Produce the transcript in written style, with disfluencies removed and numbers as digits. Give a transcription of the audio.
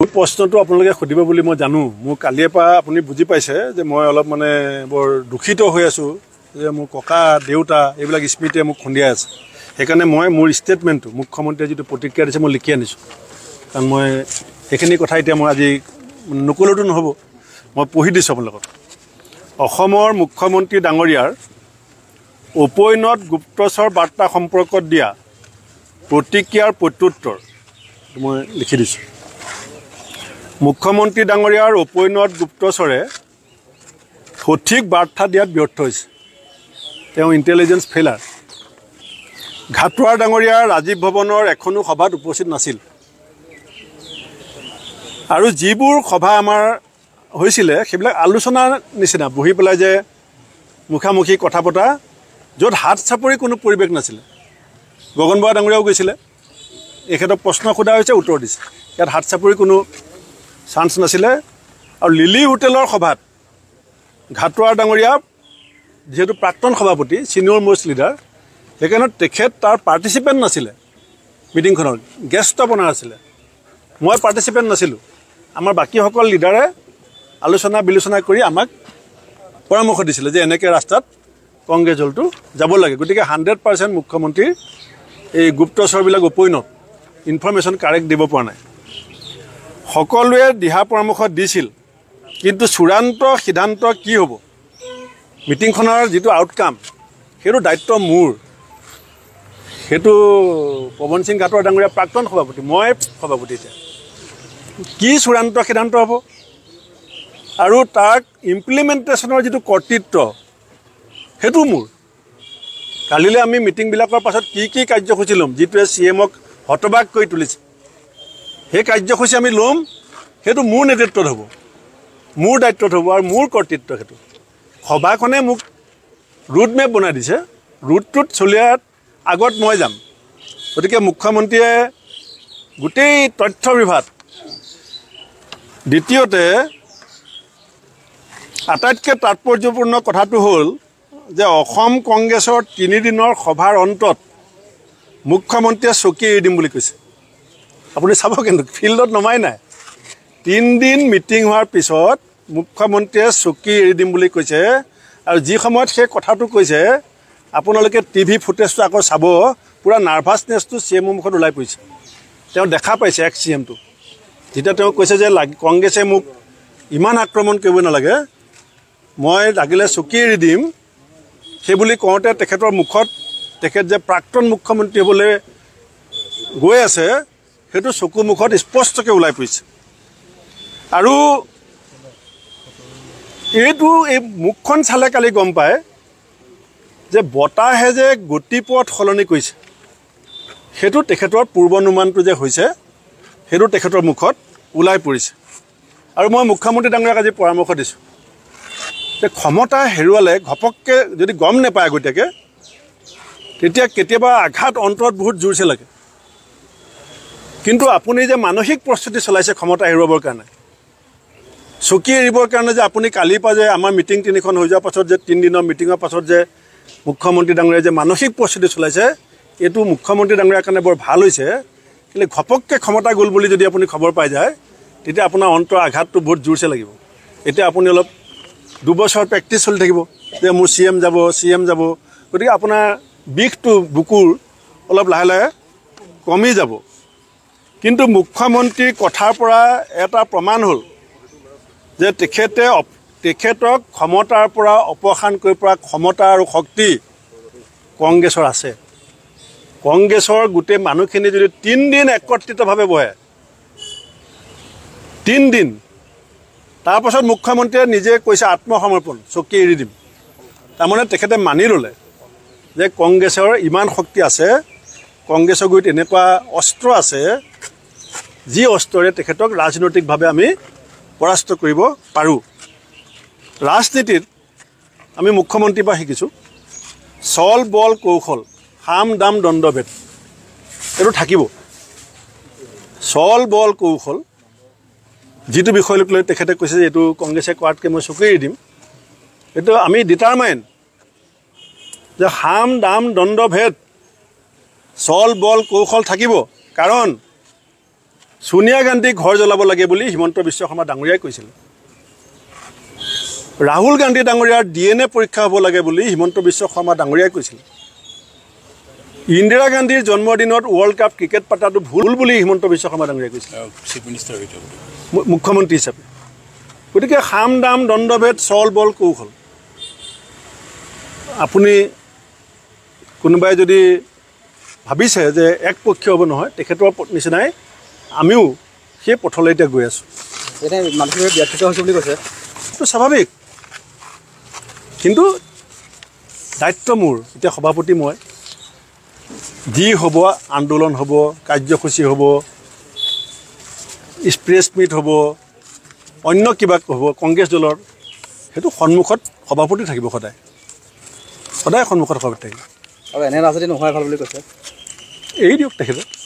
প্ৰশ্নটো আপোনালোকে সুধিব বুলি মই জানো। মোৰ কালিৰ পৰা আপুনি বুজি পাইছে যে মই অলপ মানে বৰ দুখিত হৈ আছোঁ যে মোৰ ককা দেউতা এইবিলাক স্মৃতিয়ে মোক খুন্দিয়াই আছে। সেইকাৰণে মই মোৰ ষ্টেটমেণ্টটো মুখ্যমন্ত্ৰীয়ে যিটো প্ৰতিক্ৰিয়া দিছে মই লিখি আনিছোঁ। কাৰণ মই সেইখিনি কথা এতিয়া মই আজি নক'লেতো নহ'ব, মই পঢ়ি দিছোঁ আপোনালোকক। অসমৰ মুখ্যমন্ত্ৰী ডাঙৰীয়াৰ উপন্যত গুপ্তচৰ বাৰ্তা সম্পৰ্কত দিয়া প্ৰতিক্ৰিয়াৰ প্ৰত্যুত্তৰ মই লিখি দিছোঁ। মুখ্যমন্ত্ৰী ডাঙৰীয়াৰ উপন্যত গুপ্তচৰে সঠিক বাৰ্তা দিয়াত ব্যৰ্থ হৈছে। তেওঁ ইণ্টেলিজেঞ্চ ফেইলাৰ। ঘাটোৱাৰ ডাঙৰীয়া ৰাজীৱ ভৱনৰ এখনো সভাত উপস্থিত নাছিল। আৰু যিবোৰ সভা আমাৰ হৈছিলে সেইবিলাক আলোচনাৰ নিচিনা বহি পেলাই যে মুখামুখি কথা পতা, য'ত হাত চাপৰি কোনো পৰিৱেশ নাছিলে। গগন বৰা ডাঙৰীয়াও গৈছিলে, এখেতক প্ৰশ্ন সোধা হৈছে, উত্তৰ দিছে। ইয়াত হাত চাপৰি কোনো চান্স নাছিলে। আৰু লিলি হোটেলৰ সভাত ঘাটোৱাৰ ডাঙৰীয়া যিহেতু প্ৰাক্তন সভাপতি, ছিনিয়ৰ মষ্ট লিডাৰ, সেইকাৰণে তেখেত তাৰ পাৰ্টিচিপেণ্ট নাছিলে। মিটিংখনৰ গেষ্ট অপনাৰ আছিলে। মই পাৰ্টিচিপেণ্ট নাছিলোঁ। আমাৰ বাকীসকল লিডাৰে আলোচনা বিলোচনা কৰি আমাক পৰামৰ্শ দিছিলে যে এনেকৈ ৰাস্তাত কংগ্ৰেছ দলটো যাব লাগে। গতিকে 100% মুখ্যমন্ত্ৰীৰ এই গুপ্তচৰবিলাক উপন্যত ইনফৰমেশ্যন কাৰেক্ট দিব পৰা নাই। সকলোৱে দিহা পৰামৰ্শ দিছিল, কিন্তু চূড়ান্ত সিদ্ধান্ত কি হ'ব, মিটিংখনৰ যিটো আউটকাম, সেইটো দায়িত্ব মোৰ। সেইটো পৱন সিং ঘাটোৱাৰ ডাঙৰীয়া প্ৰাক্তন সভাপতি, মই সভাপতি। এতিয়া কি চূড়ান্ত সিদ্ধান্ত হ'ব আৰু তাক ইমপ্লিমেণ্টেশ্যনৰ যিটো কৰ্তৃত্ব, সেইটো মোৰ। কালিলৈ আমি মিটিংবিলাকৰ পাছত কি কাৰ্যসূচী ল'ম, যিটোৱে CM-ক হতবাক কৰি তুলিছে, সেই কাৰ্যসূচী আমি ল'ম। সেইটো মোৰ নেতৃত্বত হ'ব, মোৰ দায়িত্বত হ'ব আৰু মোৰ কৰ্তৃত্ব সেইটো। সভাখনে মোক ৰুট মেপ বনাই দিছে, ৰুটটোত চলিয়াত আগত মই যাম। গতিকে মুখ্যমন্ত্ৰীয়ে গোটেই তথ্য বিভাগ। দ্বিতীয়তে আটাইতকৈ তাৎপৰ্যপূৰ্ণ কথাটো হ'ল যে অসম কংগ্ৰেছৰ 3 দিনৰ সভাৰ অন্তত মুখ্যমন্ত্ৰীয়ে চকী এৰি দিম বুলি কৈছে। আপুনি চাব, কিন্তু ফিল্ডত নমাই নাই। 3 দিন মিটিং হোৱাৰ পিছত মুখ্যমন্ত্ৰীয়ে চকী এৰি দিম বুলি কৈছে। আৰু যি সময়ত সেই কথাটো কৈছে, আপোনালোকে TV ফুটেজটো আকৌ চাব, পূৰা নাৰ্ভাছনেছটো CM-ৰ মুখত ওলাই পৰিছে। তেওঁ দেখা পাইছে এক্স CM-টো, যেতিয়া তেওঁ কৈছে যে কংগ্ৰেছে মোক ইমান আক্ৰমণ কৰিব নালাগে, মই লাগিলে চকী এৰি দিম, সেইবুলি কওঁতে তেখেতৰ মুখত তেখেত যে প্ৰাক্তন মুখ্যমন্ত্ৰী হ'বলৈ গৈ আছে, সেইটো চকু মুখত স্পষ্টকৈ ওলাই পৰিছে। আৰু এই মুখখন চালে কালি গম পায় যে বতাহে যে গতিপথ সলনি কৰিছে, সেইটো তেখেতৰ পূৰ্বানুমানটো যে হৈছে, সেইটো তেখেতৰ মুখত ওলাই পৰিছে। আৰু মই মুখ্যমন্ত্ৰী ডাঙৰীয়াক আজি পৰামৰ্শ দিছোঁ যে ক্ষমতা হেৰুৱালে ঘপককৈ যদি গম নাপায় আগতীয়াকৈ, তেতিয়া কেতিয়াবা আঘাত অন্তৰত বহুত জোৰছে লাগে। কিন্তু আপুনি যে মানসিক প্ৰস্তুতি চলাইছে ক্ষমতা হেৰুৱাবৰ কাৰণে, চকী এৰিবৰ কাৰণে, যে আপুনি কালিৰ পৰা যে আমাৰ মিটিং 3খন হৈ যোৱাৰ পাছত যে 3 দিনৰ মিটিঙৰ পাছত যে মুখ্যমন্ত্ৰী ডাঙৰীয়াই যে মানসিক প্ৰস্তুতি চলাইছে, এইটো মুখ্যমন্ত্ৰী ডাঙৰীয়াৰ কাৰণে বৰ ভাল হৈছে। কিন্তু ঘপককৈ ক্ষমতা গ'ল বুলি যদি আপুনি খবৰ পাই যায়, তেতিয়া আপোনাৰ অন্তৰ আঘাতটো বহুত জোৰছে লাগিব। এতিয়া আপুনি অলপ 2 বছৰ প্ৰেক্টিছ চলি থাকিব যে মোৰ CM যাব। গতিকে আপোনাৰ বিষটো বুকুৰ অলপ লাহে লাহে কমি যাব। কিন্তু মুখ্যমন্ত্ৰীৰ কথাৰ পৰা এটা প্ৰমাণ হ'ল যে তেখেতক ক্ষমতাৰ পৰা অপসাৰণ কৰিব পৰা ক্ষমতা আৰু শক্তি কংগ্ৰেছৰ আছে। কংগ্ৰেছৰ গোটেই মানুহখিনি যদি 3 দিন একত্ৰিতভাৱে বহে, 3 দিন, তাৰপাছত মুখ্যমন্ত্ৰীয়ে নিজে কৈছে আত্মসমৰ্পণ, চকী এৰি দিম। তাৰমানে তেখেতে মানি ল'লে যে কংগ্ৰেছৰ ইমান শক্তি আছে, কংগ্ৰেছৰ গুৰিত এনেকুৱা অস্ত্ৰ আছে, যি অস্ত্ৰৰে তেখেতক ৰাজনৈতিকভাৱে আমি পৰাস্ত কৰিব পাৰোঁ। ৰাজনীতিত আমি মুখ্যমন্ত্ৰীৰ পৰা শিকিছোঁ চল বল কৌশল, সাম দাম দণ্ডভেদ, এইটো থাকিব। চল বল কৌশল, যিটো বিষয়ক লৈ তেখেতে কৈছে যে এইটো কংগ্ৰেছে কোৱাতকৈ মই চকী এৰি দিম, এইটো আমি ডিটাৰমাইন যে সাম দাম দণ্ডভেদ, চল বল কৌশল থাকিব। কাৰণ সোনিয়া গান্ধীক ঘৰ জ্বলাব লাগে বুলি হিমন্ত বিশ্ব শৰ্মা ডাঙৰীয়াই কৈছিল ৰাহুল গান্ধী ডাঙৰীয়াৰ DNA পৰীক্ষা হ'ব লাগে বুলি হিমন্ত বিশ্ব শৰ্মা ডাঙৰীয়াই কৈছিল ইন্দিৰা গান্ধীৰ জন্মদিনত ৱৰ্ল্ড কাপ ক্ৰিকেট পাতাটো ভুল বুলি হিমন্ত বিশ্ব শৰ্মা ডাঙৰীয়াই কৈছিল চিফ মিনিষ্টাৰ মুখ্যমন্ত্ৰী হিচাপে গতিকে খাম দাম দণ্ডভেদ চল বল কৌশল আপুনি কোনোবাই যদি ভাবিছে যে একপক্ষীয় হ'ব নহয় তেখেতৰ নিচিনাই আমিও সেই পথলৈ এতিয়া গৈ আছোঁ এতিয়া মানুহবোৰে ব্যৰ্থিত হৈছে বুলি কৈছে এইটো স্বাভাৱিক কিন্তু দায়িত্ব মোৰ এতিয়া সভাপতি মই যি হ'ব আন্দোলন হ'ব কাৰ্যসূচী হ'ব প্ৰেছ মিট হ'ব অন্য কিবা হ'ব কংগ্ৰেছ দলৰ সেইটো সন্মুখত সভাপতি থাকিব সদায় সন্মুখত সভাপতি থাকিব আৰু এনে ৰাজনীতি নোহোৱাই ভাল বুলি কৈছে এৰি দিয়ক তেখেতে